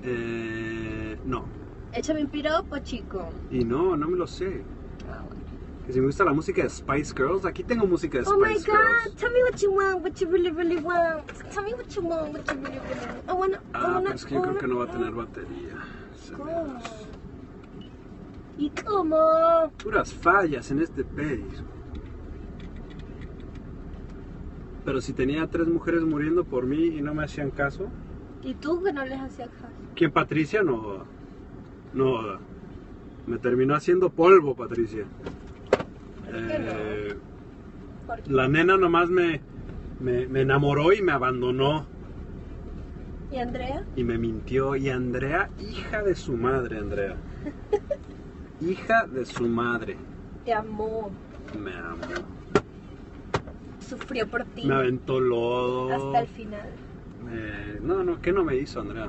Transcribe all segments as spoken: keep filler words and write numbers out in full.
Eh, no. Échame un piropo, chico. Y no, no me lo sé. Ah, bueno. Que si me gusta la música de Spice Girls, aquí tengo música de Oh my Spice god, Girls. tell me what you want, what you really, really want. Tell me what you want, what you really, really want. I wanna, I Ah, wanna, pero es que yo I creo que no va a wanna- tener batería. Se me ¿Cómo? hace. ¿Y cómo? Puras fallas en este país. Pero si tenía tres mujeres muriendo por mí y no me hacían caso. ¿Y tú que no les hacías caso? ¿Quién, Patricia? No. No. Me terminó haciendo polvo, Patricia. ¿Por qué no? Eh, ¿Por qué? la nena nomás me, me, me enamoró y me abandonó. ¿Y Andrea? Y me mintió. Y Andrea, hija de su madre, Andrea. Hija de su madre. Te amó. Me amó. Sufrió por ti. Me aventó lodo. Hasta el final. Eh, no, no, ¿qué no me hizo, Andrea?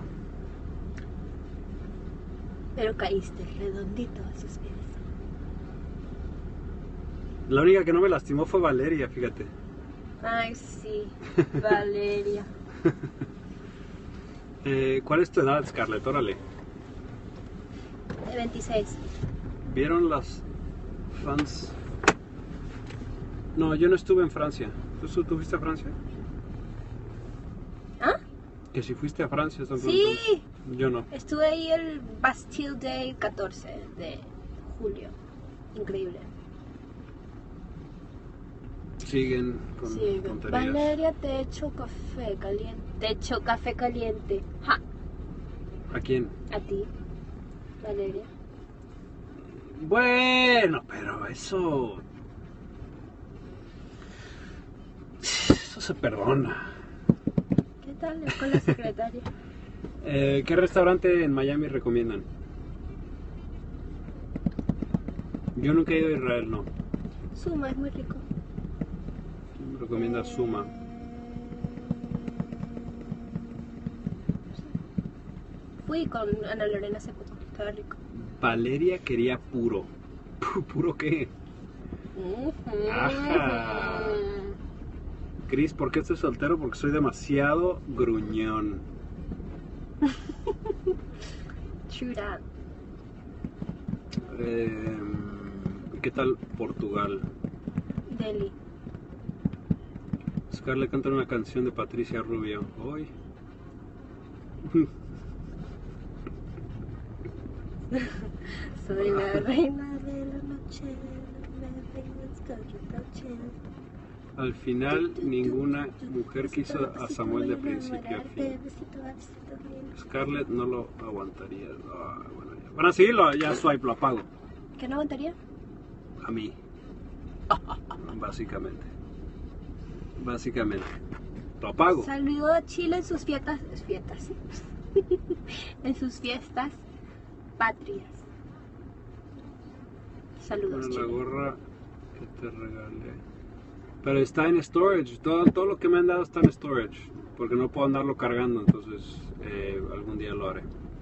Pero caíste redondito a sus pies. La única que no me lastimó fue Valeria, fíjate. Ay, sí. Valeria. Eh, ¿Cuál es tu edad, Scarlett? Órale. De veintiséis. ¿Vieron las fans? No, yo no estuve en Francia. ¿Tú, tú fuiste a Francia? ¿Ah? Que si fuiste a Francia, están Sí. preguntando. Yo no. Estuve ahí el Bastille Day catorce de julio. Increíble. Siguen con Sí. tonterías. Valeria, te echo café caliente. Te echo café caliente. Ja. ¿A quién? A ti, Valeria. Bueno, pero eso... Eso se perdona. ¿Qué tal con la secretaria? Eh, ¿Qué restaurante en Miami recomiendan? Yo nunca he ido a Israel, no. Suma, es muy rico. Me recomienda Suma. Fui con Ana Lorena hace poco. Estaba rico. Valeria quería puro. ¿Puro qué? Ajá. Cris, ¿por qué estoy soltero? Porque soy demasiado gruñón. True that. Eh, ¿Qué tal Portugal? Delhi. Scarlett canta una canción de Patricia Rubio. Hoy. Soy la reina de la noche. Me vengas con reproche. Al final, ninguna mujer quiso a Samuel de principio a fin. Scarlett no lo aguantaría. Ah, bueno, ya. Van a seguirlo, ya swipe, lo apago. ¿Qué no aguantaría? A mí. Básicamente. Básicamente. Lo apago. Saludo a Chile en sus fiestas. Fiestas. En sus fiestas patrias. Saludos, Bueno, la Chile. gorra que te regalé. Pero está en storage. Todo, todo lo que me han dado está en storage. Porque no puedo andarlo cargando. Entonces, eh, algún día lo haré.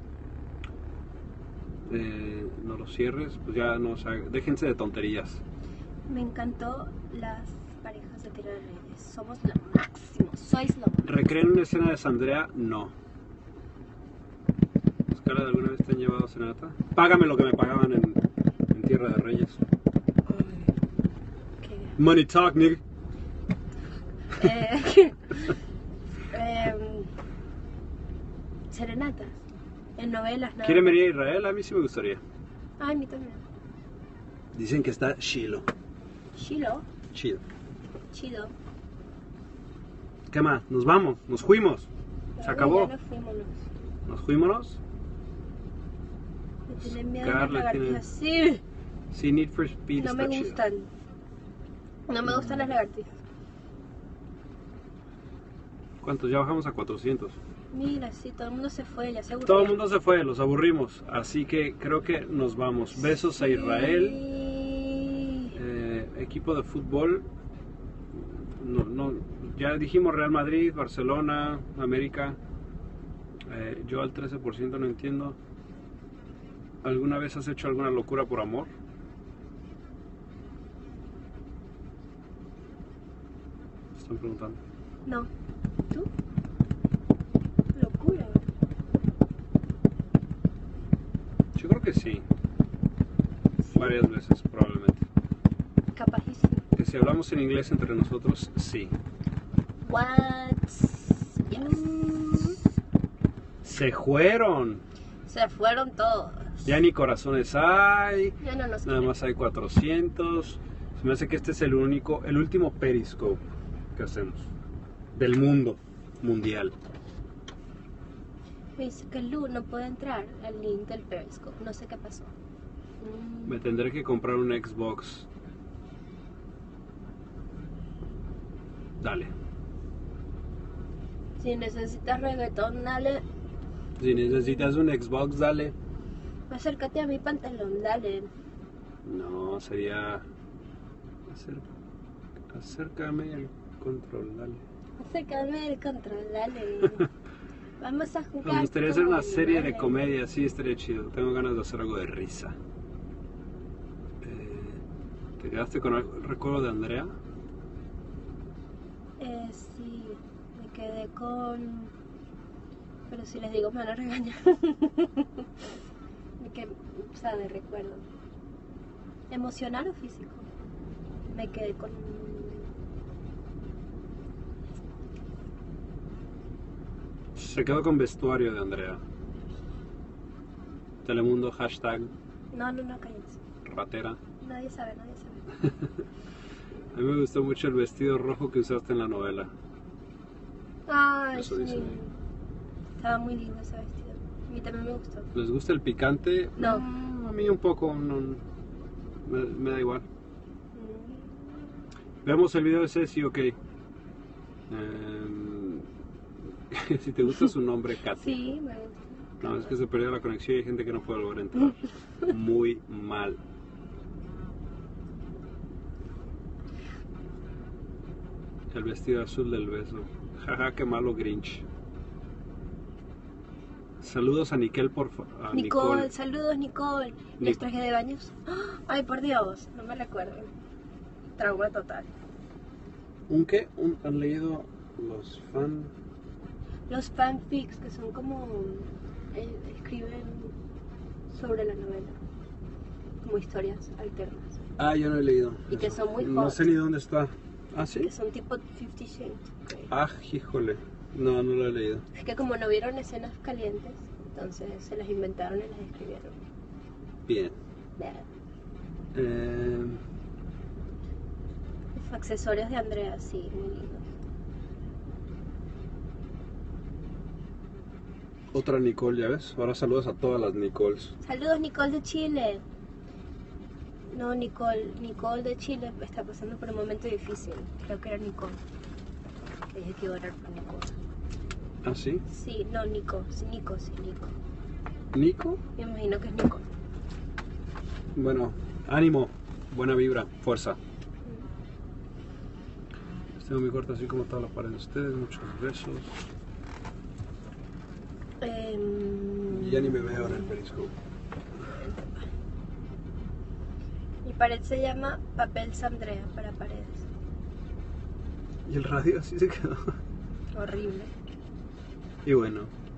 Eh, no lo cierres. Pues ya no, o sea, déjense de tonterías. Me encantó las parejas de Tierra de Reyes. Somos lo máximo. Sois lo máximo. ¿Recreen una escena de Sandrea? No. ¿Scarlett, alguna vez te han llevado a serenata? Págame lo que me pagaban en, en Tierra de Reyes. Qué bien. Money talk, nigga. Eh, em, serenatas. En novelas, nada. ¿Quieren venir a Israel? A mí sí me gustaría. Ay, a mí también. Dicen que está chilo. Chilo. Chido. Chido. ¿Qué más? Nos vamos, nos fuimos. Se Ay, acabó. ya nos fuímonos. Nos fuímonos. Me tienen miedo las Scarlett lagartijas. Sí. Sí, Need for Speed No está me chido. gustan. No me gustan las lagartijas. ¿Cuántos? Ya bajamos a cuatrocientos. Mira, sí, todo el mundo se fue, ya se aburrió. Todo el mundo se fue, los aburrimos. Así que creo que nos vamos. Besos a Israel. Sí. Eh, equipo de fútbol. No, no, ya dijimos Real Madrid, Barcelona, América. Eh, yo al trece por ciento no entiendo. ¿Alguna vez has hecho alguna locura por amor? Están preguntando. No. ¿Tú? Locura. que sí. Sí, Varias veces, probablemente. capajísimo. Que si hablamos en inglés entre nosotros, sí. What? Yes. Se fueron. Se fueron todos. Ya ni corazones hay. Ya no nos Nada quieren. más hay cuatrocientos. Se me hace que este es el único, el último Periscope que hacemos. Del mundo mundial. Me dice que Lu no puede entrar al link del Periscope. No sé qué pasó. Mm. Me tendré que comprar un Xbox. Dale. Si necesitas reggaetón, dale. Si necesitas un Xbox, dale. Acércate a mi pantalón, dale. No, sería... Acer- Acércame el control, dale. Acércame el control, dale. Vamos a jugar. Me gustaría hacer una con- serie de dale. comedia, sí, estaría chido. Tengo ganas de hacer algo de risa. Eh, ¿Te quedaste con el recuerdo de Andrea? Eh, sí, me quedé con... Pero si les digo me van a regañar. ¿De qué? O sea, de recuerdo. ¿Emocional o físico? Me quedé con... Se quedó con vestuario de Andrea. Telemundo, hashtag No, no, no, cállense. ratera. Nadie sabe, nadie sabe. A mí me gustó mucho el vestido rojo que usaste en la novela. Ay, Eso sí. dice. Estaba muy lindo ese vestido. A mí también me gustó. ¿Les gusta el picante? No. Mm, a mí un poco, no, me, me da igual. Mm. Veamos el video de Ceci, ok. Em, si te gusta su nombre, Katy. Sí, me gusta. No, es que se perdió la conexión y hay gente que no puede volver a entrar. Muy mal. El vestido azul del beso. Jaja, qué malo Grinch. Saludos a Nicole, por fa- a Nicole, Nicole. saludos Nicole. Nic- ¿Les traje de baños? ¡Ah! Ay, por Dios, no me recuerdo. Trauma total. ¿Un qué? Un- ¿Han leído los fan? Los fanfics que son como... eh, escriben sobre la novela. Como historias alternas. Ah, yo no he leído. Y que eso. son muy No hot. sé ni dónde está. ¿Ah, sí? Que son tipo Fifty Shades. Ok. Ah, híjole. No, no lo he leído. Es que como no vieron escenas calientes, entonces se las inventaron y las escribieron. Bien. Bad. Eh, Los accesorios de Andrea, sí, muy lindos. otra Nicole, ¿ya ves? Ahora saludos a todas las Nicoles. Saludos Nicole de Chile. No, Nicole, Nicole de Chile está pasando por un momento difícil. Creo que era Nicole. Que dije que iba a orar por Nicole. ¿Ah, sí? Sí, no, Nico, sí, Nico, sí, Nico. ¿Nico? Me imagino que es Nico. Bueno, ánimo, buena vibra, fuerza. Tengo mi cuarto así como toda la pared de ustedes, muchos besos. Em, Y ya ni me veo en el periscope. Mi pared se llama Papel Sandrea para paredes. Y el radio así se quedó. Horrible. Y bueno,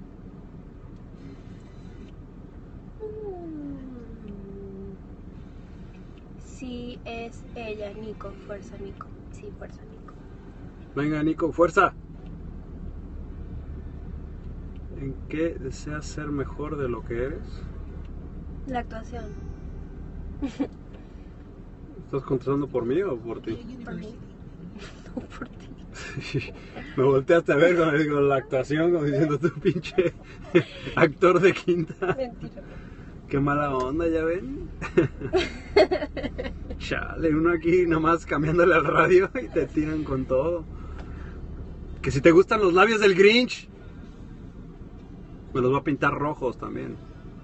Mm. Sí, es ella, Nico. Fuerza, Nico. Sí, fuerza, Nico. venga Nico, fuerza. ¿En qué deseas ser mejor de lo que eres? La actuación. ¿Estás contestando por mí o por ti? Por mí. No por ti. Me volteaste a ver con, con la actuación, como diciendo tú, pinche actor de quinta. Mentira. Qué mala onda, ¿ya ven? Chale, uno aquí nomás cambiándole al radio y te tiran con todo. Que si te gustan los labios del Grinch, me los va a pintar rojos también.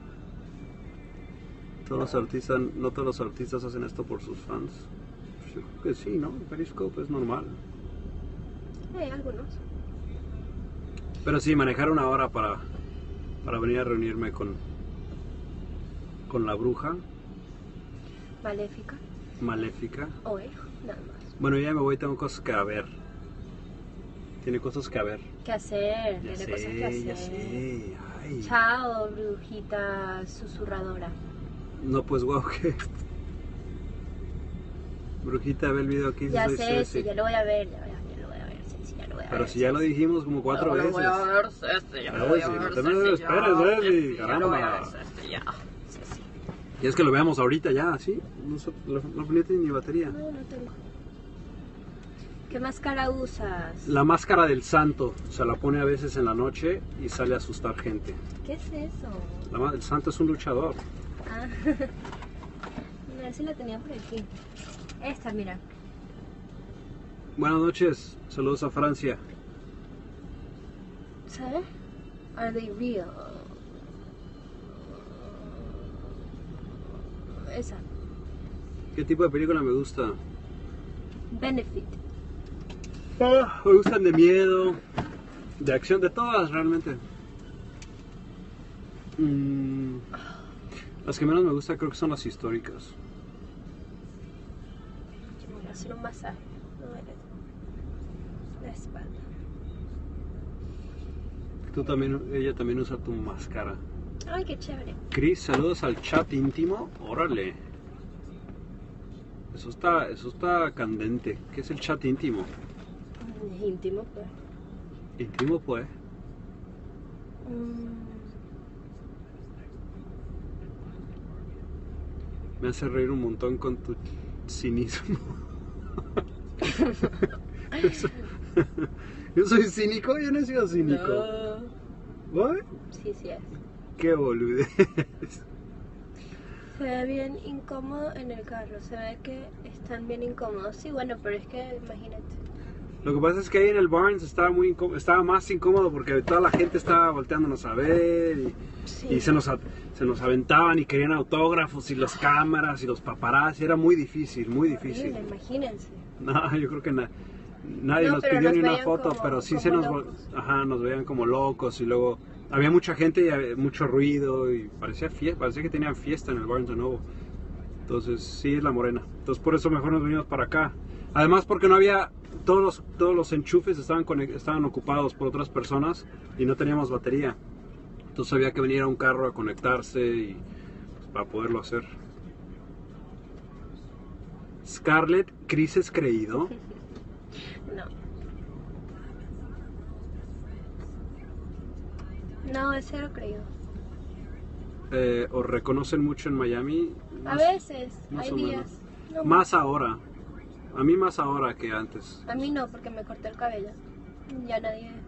Todos los artistas, no todos los artistas hacen esto por sus fans. Yo creo que sí, ¿no? Periscope es normal. Hay algunos. Pero sí, manejar una hora para, para venir a reunirme con, con la bruja Maléfica. maléfica. Hoy, nada más. Bueno, ya me voy, tengo cosas que ver. Tiene cosas que ver. ¿Qué hacer? Ya Tiene sé, cosas que hacer. ya sé. Ay. Chao, brujita susurradora. No, pues wow, que... Brujita, ve el video aquí. Ya soy sé, Ceci. sí, ya lo voy a ver, ya, ya, ya lo voy a ver, sí, sí, ya lo voy a Pero ver. si ya lo dijimos como cuatro Ya lo veces. voy a ver, Ceci, ya lo Ay, voy a sí, ver, no te me Ceci, desesperes, ya, Ceci, Ceci, ya lo voy a caramba. ver, Ceci, ya. Sí, sí. Y es que lo veamos ahorita ya, ¿sí? No, so- no, no tiene ni batería. No, no tengo. ¿Qué máscara usas? La máscara del santo se la pone a veces en la noche y sale a asustar gente. ¿Qué es eso? La ma- el santo es un luchador. Ah, a ver si la tenía por aquí. Esta, mira. Buenas noches, saludos a Francia. ¿Sabes? Are they real? Esa. ¿Qué tipo de película me gusta? Benefit. Ah, me gustan de miedo, de acción, de todas realmente. Mm, las que menos me gustan creo que son las históricas. Yo me voy a hacer un masaje. No eres. La espalda. Tú también, ella también usa tu máscara. Ay, qué chévere. Chris, saludos al chat íntimo. Órale. Eso está, eso está candente. ¿Qué es el chat íntimo? Es íntimo, pues. Íntimo pues. Mm, Me hace reír un montón con tu cinismo. Eso- Yo soy cínico, yo no he sido cínico. No. ¿What? sí, sí es. Qué boludez. Se ve bien incómodo en el carro. Se ve que están bien incómodos. Sí, bueno, pero es que imagínate. Lo que pasa es que ahí en el Barnes estaba muy incó- estaba más incómodo porque toda la gente estaba volteándonos a ver y, Sí. y se, nos a- se nos aventaban y querían autógrafos y las cámaras y los paparazzi. Era muy difícil, muy difícil. Horrible, imagínense. No, yo creo que na- nadie No, nos pero pidió nos ni una veían foto, como- pero sí como se nos vol- locos. ajá, nos veían como locos y luego había mucha gente y había mucho ruido y parecía fiesta, parecía que tenían fiesta en el Barnes de nuevo. Entonces, sí es la morena. Entonces, por eso mejor nos venimos para acá. Además, porque no había todos los todos los enchufes estaban conec- estaban ocupados por otras personas y no teníamos batería. Entonces, había que venir a un carro a conectarse y pues, para poderlo hacer. Scarlett, Chris es creído. No. No, es cero creído. Eh, ¿os reconocen mucho en Miami? A Más- veces, más hay o menos. días. No, Más ahora. A mí más ahora que antes. A mí no, porque me corté el cabello. Ya nadie